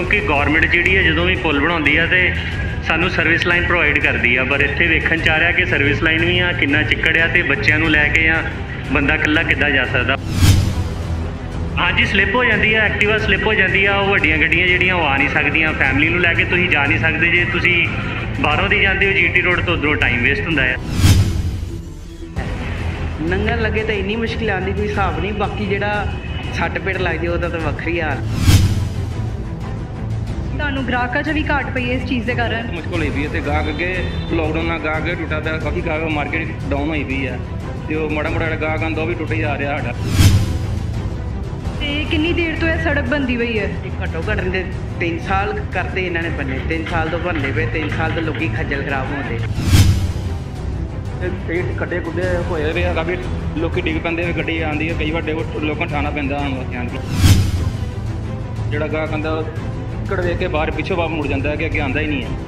क्योंकि गौरमेंट जी है जो भी पुल बनाती है तो सानू सर्विस लाइन प्रोवाइड करती है, पर इत्थे वेखण च आ रहा कि सर्विस लाइन भी आ किन्ना चिक्कड़ आ, तो बच्चों को लैके या बंदा कल्ला किद्दां जा सकदा। हाँ जी, स्लिप हो जाती है, एक्टिवा स्लिप हो जाती है, वो वड्डियां गड्डियां जिहड़ियां आ नहीं सकदियां, फैमिली नूं लैके तुसीं जा नहीं सकदे, जे तुसीं बाहरों दी जांदे हो GT रोड तो उधरों टाइम वेस्ट हुंदा है। लंघन लगे तो इन्नी मुश्किल आती कोई हिसाब नहीं, बाकी जो सट पेट लग जाए वह तो वक्री हाल। ਤੁਹਾਨੂੰ ਗ੍ਰਾਹਕਾਂ 'ਚ ਵੀ ਘਾਟ ਪਈ ਹੈ ਇਸ ਚੀਜ਼ ਦੇ ਕਾਰਨ? ਮੁਸ਼ਕਿਲ ਹੋਈ ਪਈ ਹੈ, ਤੇ ਗਾਹਕ ਅੱਗੇ ਲੋਕਡਾਊਨ ਨਾਲ ਗਾਹਕ ਟੁੱਟਾ ਪਿਆ, ਕਾਫੀ ਗਾਹਕ ਮਾਰਕੀਟ ਡਾਊਨ ਹੋਈ ਪਈ ਹੈ, ਤੇ ਉਹ ਮਾੜਾ ਮੋਟਾ ਜਿਹੜਾ ਗਾਹਕ ਆਉਂਦਾ ਉਹ ਵੀ ਟੁੱਟ ਜਾ ਰਿਹਾ ਸਾਡਾ। ਤੇ ਕਿੰਨੀ ਦੇਰ ਤੋਂ ਇਹ ਸੜਕ ਬਣਦੀ ਪਈ ਹੈ? ਘੱਟੋ ਘੱਟ 3 ਸਾਲ ਕਰਤੇ ਇਹਨਾਂ ਨੇ ਬੰਨੇ, 3 ਸਾਲ ਤੋਂ ਬਣਦੇ ਪਏ, 3 ਸਾਲ ਤੋਂ ਲੋਕੀ ਖੱਜਲ ਖਰਾਬ ਹੁੰਦੇ। ਕਈ ਕੱਡੇ ਕੁੱਡੇ ਹੋਏ ਵੇ ਹੈਗਾ ਵੀ ਲੋਕੀ ਡਿੱਗ ਪੈਂਦੇ, ਗੱਡੀ ਆਉਂਦੀ ਹੈ, ਕਈ ਵੱਡੇ ਲੋਕਾਂ ਠਾਣਾ ਪੈਂਦਾ ਹੁਣ ਵਾਕਿਆਂ ਜਿਹੜਾ ਗਾਹਕ ਆਉਂਦਾ ਕੜ ਵੇਖ ਕੇ ਬਾਹਰ ਪਿੱਛੋਂ ਵਾਪ ਮੁੜ ਜਾਂਦਾ ਹੈ ਕਿ ਅੱਗੇ ਆਉਂਦਾ ਹੀ ਨਹੀਂ ਹੈ।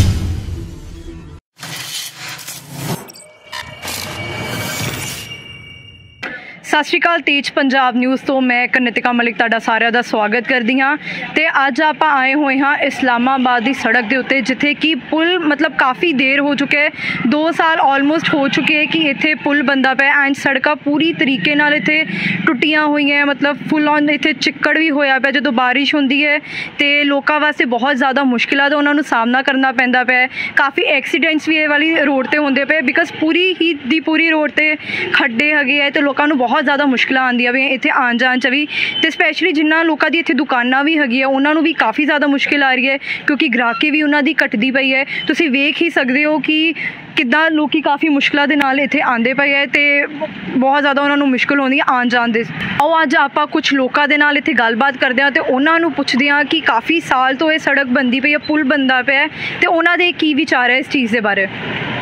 ਸਤਿ ਸ਼੍ਰੀ ਅਕਾਲ, ਤੇਜ ਪੰਜਾਬ ਨਿਊਜ਼ ਤੋਂ ਮੈਂ ਕਨਿਤਿਕਾ ਮਲਿਕ ਤੁਹਾਡਾ ਸਾਰਿਆਂ ਦਾ ਸਵਾਗਤ ਕਰਦੀ ਹਾਂ। ਤੇ ਅੱਜ ਆਪਾਂ ਆਏ ਹੋਏ ਹਾਂ ਇਸਲਾਮਾਬਾਦ ਦੀ ਸੜਕ ਦੇ ਉੱਤੇ, ਜਿੱਥੇ ਕਿ ਪੁਲ ਮਤਲਬ ਕਾਫੀ ਦੇਰ ਹੋ ਚੁੱਕਿਆ ਹੈ, 2 ਸਾਲ ਆਲਮੋਸਟ ਹੋ ਚੁੱਕੇ ਹੈ ਕਿ ਇੱਥੇ ਪੁਲ ਬਣਦਾ ਪਿਆ ਐਂਡ ਸੜਕਾਂ ਪੂਰੀ ਤਰੀਕੇ ਨਾਲ ਇੱਥੇ ਟੁੱਟੀਆਂ ਹੋਈਆਂ, ਮਤਲਬ ਫੁੱਲ ਔਨ ਇੱਥੇ ਚਿੱਕੜ ਵੀ ਹੋਇਆ ਪਿਆ। ਜਦੋਂ ਬਾਰਿਸ਼ ਹੁੰਦੀ ਹੈ ਤੇ ਲੋਕਾਂ ਵਾਸਤੇ ਬਹੁਤ ਜ਼ਿਆਦਾ ਮੁਸ਼ਕਿਲਾਂ ਦਾ ਉਹਨਾਂ ਨੂੰ ਸਾਹਮਣਾ ਕਰਨਾ ਪੈਂਦਾ ਪਿਆ। ਕਾਫੀ ਐਕਸੀਡੈਂਟਸ ਵੀ ਇਹ ਵਾਲੀ ਰੋਡ ਤੇ ਹੁੰਦੇ ਪਏ, ਬਿਕਾਜ਼ ਪੂਰੀ ਰੋਡ ਤੇ ਖੱਡੇ ਹੈਗੇ ਹੈ ਤੇ ਲੋਕਾਂ ਨੂੰ ਬਹੁਤ ज़्यादा मुश्किलां आंदियां भी इत्थे आन जान च भी, तो स्पैशली जिन्ना लोगों की इत्थे दुकानां भी हैगी उन्होंने भी काफ़ी ज़्यादा मुश्किल आ रही है, क्योंकि ग्राहकी भी उन्हों की घटती पई है। तुसीं वेख ही सकते हो कि किद्दां लोग काफ़ी मुश्किलों के नाल इत्थे आंदे पए है, तो बहुत ज़्यादा उन्होंने मुश्किल होंदी है आन जान दे। आओ अज आपां कुछ लोगों के नाल इत्थे गलबात करदे हां ते उन्हां नूं पुछदे हां कि काफ़ी साल तो ये सड़क बनदी पई है, पुल बनदा पिया है, तो उन्हां दे की विचार है इस चीज़ के बारे?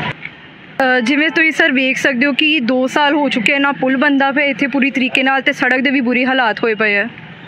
जिवें तुसीं सर वेख सकते हो कि 2 साल हो चुके हैं ना पुल बनता पे इत्थे पूरी तरीके नाल, ते सड़क दे भी बुरी हालात होए पे है।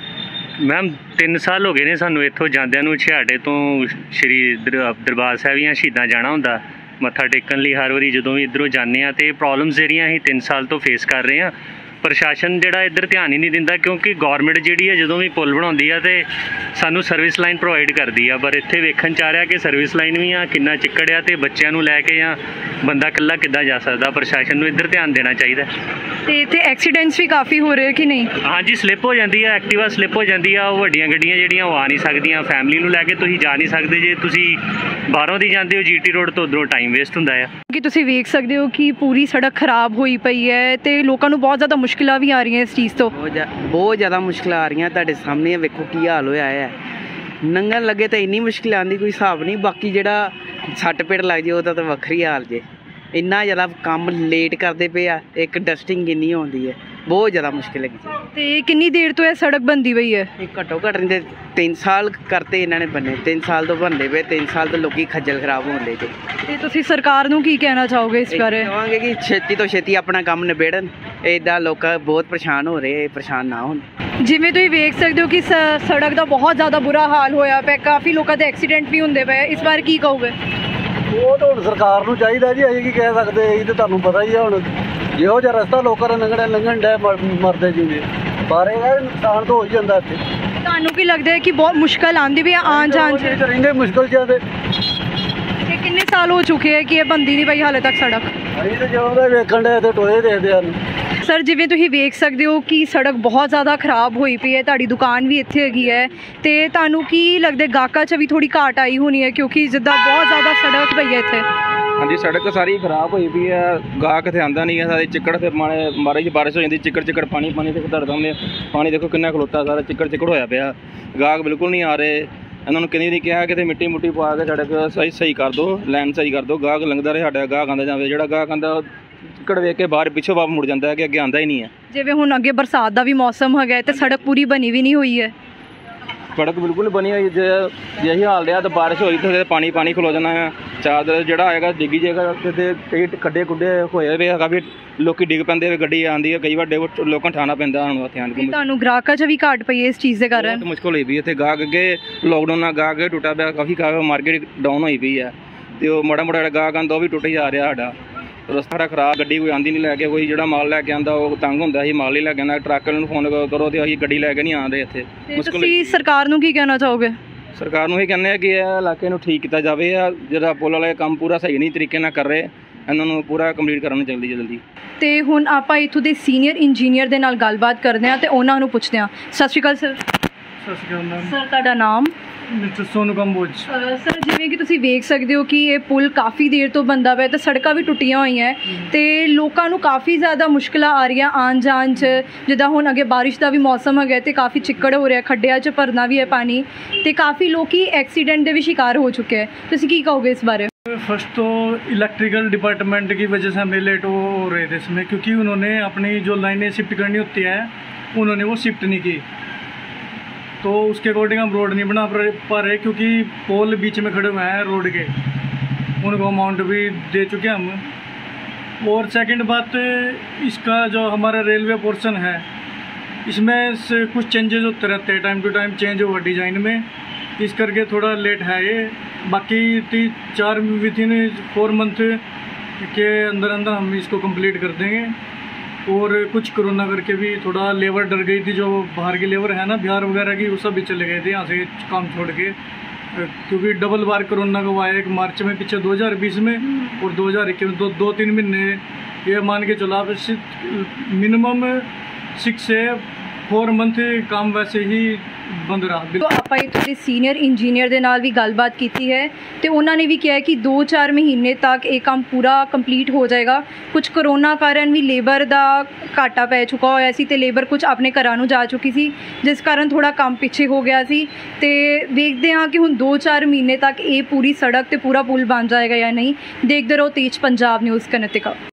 मैम 3 साल हो गए ने सानू इत्थों जांदियां नूं छिहाड़े तो श्री दरबार साहिब या शहीदां जाना हुंदा मत्था टेकन लई। हर वारी जदों भी इधरों जाने आ ते प्रॉब्लम्स जिहड़ियां असीं 3 साल तो फेस कर रहे हैं। प्रशासन जिहड़ा इधर ध्यान ही नहीं दिंदा, क्योंकि गौरमेंट जिहड़ी है जो भी पुल बनाउंदी है तो सानू सर्विस लाइन प्रोवाइड करती है, पर इत्थे वेखण च आ रहा कि सर्विस लाइन भी आ किन्ना चिक्कड़ आ, तो बच्चों को लैके या बंदा कल्ला किद्दां जा सकदा। प्रशासन नूं इधर ध्यान देना चाहिए। तो इत्थे एक्सीडेंट्स भी काफ़ी हो रहे कि नहीं? हाँ जी, स्लिप हो जाती है, एक्टिवा स्लिप हो जाती है, वो वड्डियां गड्डियां जिहड़ियां आ नहीं सकदियां, फैमिली नूं लैके तुसीं जा नहीं सकदे, जे तुसीं बाहरों दी जांदे हो GT रोड तो उधरों टाइम वेस्ट हुंदा है। कि तुसीं वेख सकते हो कि पूरी सड़क खराब होई पई है, तो लोगों को बहुत ज़्यादा मुश्किलां भी आ रही हैं इस चीज़ तो। बहुत ज़्यादा मुश्किल आ रही हैं, तुहाडे सामने वेखो की हाल होया है। लंघन लगे तो इन्नी मुश्किल आती कोई हिसाब नहीं, बाकी जो सट पेट लग जाए वह तो वक्री हाल जे। इन्ना ज़्यादा काम लेट करते पे आ, एक डस्टिंग किन्नी होंदी है, बहुत ज़्यादा मुश्किल लगी। तो किन्नी देर तो यह सड़क बनती पई है? घट्टो घट 3 साल करते इन्होंने बने, 3 साल तो बनते पे, 3 साल तो लोग खज्जल खराब होंदे जे। ते तुसीं सरकार नूं की कहना चाहोगे इस बारे? कहांगे कि छेती तो छेती अपना काम निबेड़न, इदा लोग बहुत परेशान हो रहे, परेशान ना होन। जिवें तुसीं वेख सकते हो कि सड़क का बहुत ज़्यादा बुरा हाल होया पे, काफ़ी लोगों के एक्सीडेंट भी होंदे पे, इस बारे की कहोगे? ਉਹ ਤਾਂ ਹੁਣ ਸਰਕਾਰ ਨੂੰ ਚਾਹੀਦਾ ਜੀ, ਅਸੀਂ ਕੀ ਕਹਿ ਸਕਦੇ, ਇਹ ਤਾਂ ਤੁਹਾਨੂੰ ਪਤਾ ਹੀ ਹੈ। ਹੁਣ ਇਹੋ ਜਿਹਾ ਰਸਤਾ ਲੋਕਾਂ ਦਾ ਲੰਘਣ ਡੈ ਮਰਦੇ ਜਿਵੇਂ ਬਾਰੇ ਦਾ ਨੁਕਸਾਨ ਤਾਂ ਹੋ ਹੀ ਜਾਂਦਾ ਇੱਥੇ। ਤੁਹਾਨੂੰ ਕੀ ਲੱਗਦਾ ਹੈ ਕਿ ਬਹੁਤ ਮੁਸ਼ਕਲ ਆਉਂਦੀ ਵੀ ਆਉਣ ਜਾਣ 'ਚ? ਰਹਿੰਦੇ ਮੁਸ਼ਕਲ 'ਚ ਤੇ ਕਿੰਨੇ ਸਾਲ ਹੋ ਚੁੱਕੇ ਹੈ ਕਿ ਇਹ ਬੰਦੀ ਨਹੀਂ ਪਈ ਹਾਲੇ ਤੱਕ ਸੜਕ? ਅਸੀਂ ਤਾਂ ਜਦੋਂ ਦਾ ਵੇਖਣ ਡਏ ਤੇ ਟੋਏ ਦੇਖਦੇ ਹਨ। ਸਰ ਜਿਵੇਂ ਤੁਸੀਂ ਵੇਖ ਸਕਦੇ ਹੋ ਕਿ ਸੜਕ ਬਹੁਤ ਜ਼ਿਆਦਾ ਖਰਾਬ ਹੋਈ ਪਈ ਹੈ, ਤੁਹਾਡੀ ਦੁਕਾਨ ਵੀ ਇੱਥੇ ਹੈਗੀ ਹੈ, ਤੇ ਤੁਹਾਨੂੰ ਕੀ ਲੱਗਦਾ ਗਾਹਕਾਂ 'ਚ ਵੀ ਥੋੜੀ ਘਾਟ ਆਈ ਹੋਣੀ ਹੈ, ਕਿਉਂਕਿ ਜਿੱਦਾਂ ਬਹੁਤ ਜ਼ਿਆਦਾ ਸੜਕ ਪਈ ਹੈ ਇੱਥੇ? हाँ जी, सड़क सारी खराब हुई पई है, गाहक इत्थे आंदा नहीं है, सारे चिक्कड़ से मारे बारिश हो जाती, चिक्कड़ पानी ते धड़दा ने पानी देखो कितना खलोता, सारा चिक्कड़ होया पिया, गाहक बिल्कुल नहीं आ रहे। इन्होंने किन्नी नहीं कहा कि मिट्टी मुट्टी पा के सड़क सही कर दो, लैन सही कर दो, गाहक लंघदा रहे, साडा गाहक आंदा जावे, जिहड़ा गाहक आंदा चिक्कड़ वेख के बाहर पिछों वाप मुड़ जाता है कि अगे आंदा ही नहीं है। जिवें हुण अगे बरसात का भी मौसम है तो सड़क पूरी बनी भी नहीं हुई है, सड़क बिल्कुल बनी हुई, जे यही हाल रहा तो बारिश होई तो पानी खलो जाना है, चादर जो आएगा डिगी जाएगा, कई खड्डे खुड्डे होए वे काफ़ी लोग डिग पैंदे, गड्डी आती है, कई ਵੱਡੇ लोगों ਠਾਣਾ ਪੈਂਦਾ ਹੁਣ ਉੱਥੇ ਆਣ ਕੇ। ਤੁਹਾਨੂੰ ਗ੍ਰਾਹਕਾਂ 'ਚ ਵੀ ਘਾਟ ਪਈ ਹੈ ਇਸ ਚੀਜ਼ ਦੇ ਕਾਰਨ? ਬਹੁਤ ਮੁਸ਼ਕਿਲ ਹੋਈ ਪਈ ਇੱਥੇ, ਗਾਹਕ ਅੱਗੇ ਲੋਕਡਾਊਨ ਨਾਲ ਗਾਹਕ ਟੁੱਟਾ ਪਿਆ, ਕਾਫੀ ਗਾਹਕ ਮਾਰਕੀਟ ਡਾਊਨ ਹੋਈ ਪਈ ਹੈ, ਤੇ ਉਹ ਮਾੜਾ ਮੋਟਾ ਜਿਹੜਾ ਗਾਹਕ ਆਉਂਦਾ ਉਹ ਵੀ ਟੁੱਟ ਜਾ ਰਿਹਾ ਸਾਡਾ। ਰਸਤਾ ਖਰਾਬ, ਗੱਡੀ ਕੋਈ ਆਂਦੀ ਨਹੀਂ ਲੈ ਕੇ, ਕੋਈ ਜਿਹੜਾ ਮਾਲ ਲੈ ਕੇ ਆਂਦਾ ਉਹ ਤੰਗ ਹੁੰਦਾ ਸੀ, ਮਾਲ ਹੀ ਲੈ ਕੇ ਆਉਂਦਾ, ਟਰੱਕ ਨੂੰ ਫੋਨ ਕਰੋ ਤੇ ਅਸੀਂ ਗੱਡੀ ਲੈ ਕੇ ਨਹੀਂ ਆਉਂਦੇ ਇੱਥੇ। ਤੁਸੀਂ ਸਰਕਾਰ ਨੂੰ ਕੀ ਕਹਿਣਾ ਚਾਹੋਗੇ? ਸਰਕਾਰ ਨੂੰ ਇਹ ਕਹਿੰਦੇ ਆ ਕਿ ਇਹ ਇਲਾਕੇ ਨੂੰ ਠੀਕ ਕੀਤਾ ਜਾਵੇ। ਆ ਜਿਹੜਾ ਪੁਲ ਵਾਲਾ ਕੰਮ ਪੂਰਾ ਸਹੀ ਨਹੀਂ ਤਰੀਕੇ ਨਾਲ ਕਰ ਰਹੇ, ਇਹਨਾਂ ਨੂੰ ਪੂਰਾ ਕੰਪਲੀਟ ਕਰਨਾ ਚਾਹੀਦਾ ਜਲਦੀ। ਤੇ ਹੁਣ ਆਪਾਂ ਇੱਥੋਂ ਦੇ ਸੀਨੀਅਰ ਇੰਜੀਨੀਅਰ ਦੇ ਨਾਲ ਗੱਲਬਾਤ ਕਰਦੇ ਹਾਂ ਤੇ ਉਹਨਾਂ ਨੂੰ ਪੁੱਛਦੇ ਹਾਂ। ਸਤਿ ਸ਼੍ਰੀ ਅਕਾਲ ਸਰ। ਸਤਿ ਸ਼੍ਰੀ ਅਕਾਲ ਮੈਮ। ਸਰ ਤੁਹਾਡਾ ਨਾਮ? ਮਿਸਟਰ ਸੋਨੂ ਕੰਬੋਜ। ਸਰ ਜਿਵੇਂ ਕਿ ਤੁਸੀਂ ਵੇਖ ਸਕਦੇ ਹੋ ਕਿ ਇਹ ਪੁਲ ਕਾਫੀ ਦੇਰ ਤੋਂ ਬੰਦਾ ਪਿਆ ਤੇ ਸੜਕਾਂ ਵੀ ਟੁੱਟੀਆਂ ਹੋਈਆਂ ਤੇ ਲੋਕਾਂ ਨੂੰ ਕਾਫੀ ਜ਼ਿਆਦਾ ਮੁਸ਼ਕਲਾਂ ਆ ਰਹੀਆਂ ਆਉਣ ਜਾਣ 'ਚ। ਜਿੱਦਾਂ ਹੁਣ ਅੱਗੇ ਬਾਰਿਸ਼ ਦਾ ਵੀ ਮੌਸਮ ਹੈਗਾ ਤੇ ਕਾਫੀ ਚਿੱਕੜ ਹੋ ਰਿਹਾ, ਖੱਡਿਆਂ 'ਚ ਭਰਨਾ ਵੀ ਹੈ ਪਾਣੀ ਤੇ ਕਾਫੀ ਲੋਕੀ ਐਕਸੀਡੈਂਟ ਦੇ ਵੀ शिकार हो चुके हैं। ਤੁਸੀਂ ਕੀ कहोगे इस बारे में? फर्स्ट तो इलेक्ट्रिकल डिपार्टमेंट की वजह से हमें लेट हो रहे थे इसमें, क्योंकि उन्होंने अपनी जो लाइनें शिफ्ट करनी होती है उन्होंने वो शिफ्ट नहीं की, तो उसके अकॉर्डिंग हम रोड नहीं बना पा रहे क्योंकि पोल बीच में खड़े हुए हैं रोड के, उनको अमाउंट भी दे चुके हैं हम। और सेकंड बात, इसका जो हमारा रेलवे पोर्शन है इसमें से कुछ चेंजेस होते रहते हैं, टाइम टू टाइम चेंज हुआ डिज़ाइन में, इस करके थोड़ा लेट है ये। बाकी 4 विदिन 4 मंथ के अंदर अंदर हम इसको कंप्लीट कर देंगे। और कुछ कोरोना करके भी थोड़ा लेबर डर गई थी, जो बाहर की लेबर है ना बिहार वगैरह की, वो सब भी चले गए थे यहाँ से काम छोड़ के, क्योंकि डबल बार कोरोना का हुआ है, एक मार्च में पीछे 2020 में और 2021 में 2-3 महीने ये मान के चलो आप, मिनिमम 6 से 4 मंथ काम वैसे ही ਬੰਦ ਰਹਾ। तो ਆਪਾਂ ਇੱਥੋਂ ਦੇ ਸੀਨੀਅਰ ਇੰਜੀਨੀਅਰ ਦੇ ਨਾਲ ਵੀ ਗੱਲਬਾਤ ਕੀਤੀ ਹੈ ਤੇ ਉਹਨਾਂ ਨੇ ਵੀ ਕਿਹਾ ਕਿ 2-4 ਮਹੀਨੇ ਤੱਕ ਇਹ ਕੰਮ ਪੂਰਾ ਕੰਪਲੀਟ ਹੋ ਜਾਏਗਾ। ਕੁਝ ਕਰੋਨਾ ਕਾਰਨ ਵੀ ਲੇਬਰ ਦਾ ਘਾਟਾ ਪੈ ਚੁੱਕਾ ਹੋਇਆ ਸੀ ਤੇ ਲੇਬਰ ਕੁਝ ਆਪਣੇ ਘਰਾਂ ਨੂੰ ਜਾ ਚੁੱਕੀ ਸੀ, ਜਿਸ ਕਾਰਨ ਥੋੜਾ ਕੰਮ ਪਿੱਛੇ ਹੋ ਗਿਆ ਸੀ ਤੇ ਵੇਖਦੇ ਹਾਂ ਕਿ ਹੁਣ 2-4 ਮਹੀਨੇ ਤੱਕ ਇਹ ਪੂਰੀ ਸੜਕ ਤੇ ਪੂਰਾ ਪੁਲ ਬਣ ਜਾਏਗਾ ਜਾਂ ਨਹੀਂ। ਦੇਖਦੇ ਰਹੋ ਤੇਜ ਪੰਜਾਬ ਨਿਊਜ਼ ਕਨੇਤਿਕਾ।